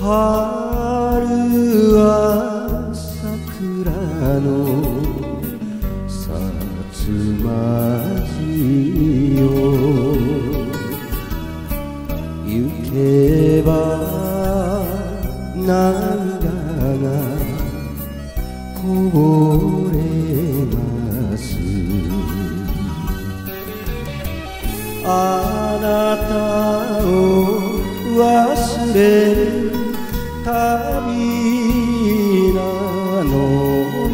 は桜のさつまじよ行けば涙がこぼれますあなたを忘れる旅なのに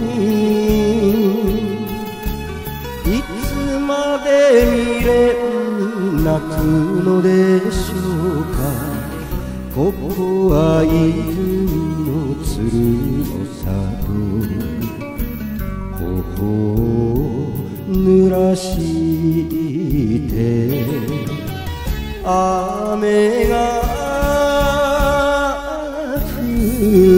いつまで未練に泣くのでしょうかここは泉の鶴の里頬を濡らして雨が降る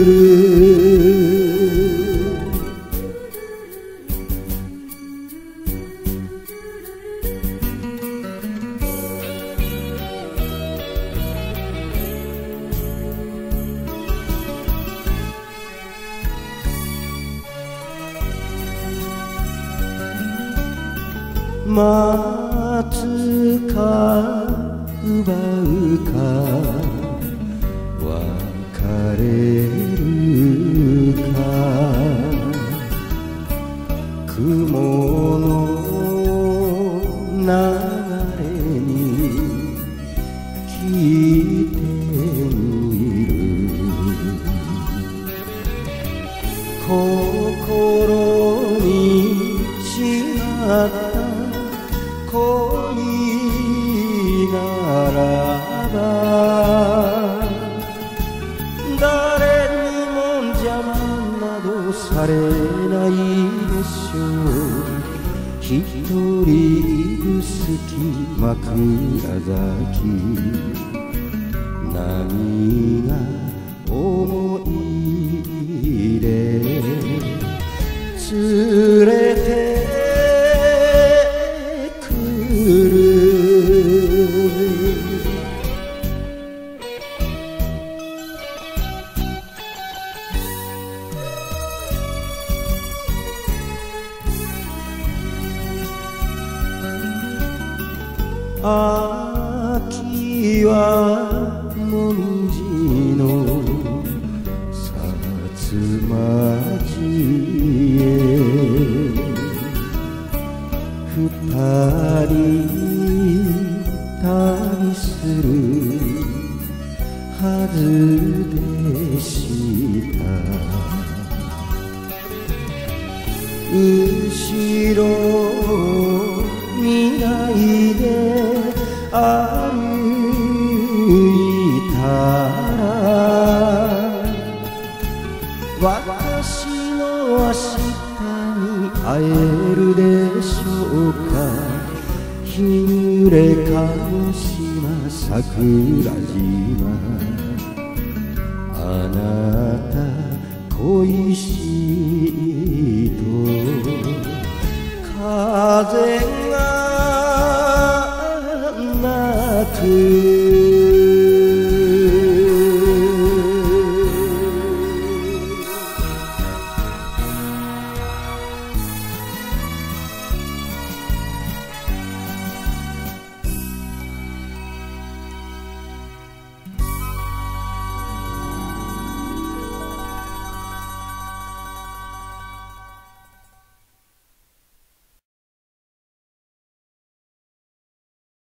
待つか奪うか別れるか雲の流れに聞いてみる心にしまった恋ならば誰にも邪魔などされないでしょう一人薄き枕崎何が思い出連れて秋はもみじのさつまじへ二人旅するはずでした後ろ見ないで歩いたら私の明日に会えるでしょうか日暮れ鹿児島桜島あなた恋しいと風が泣く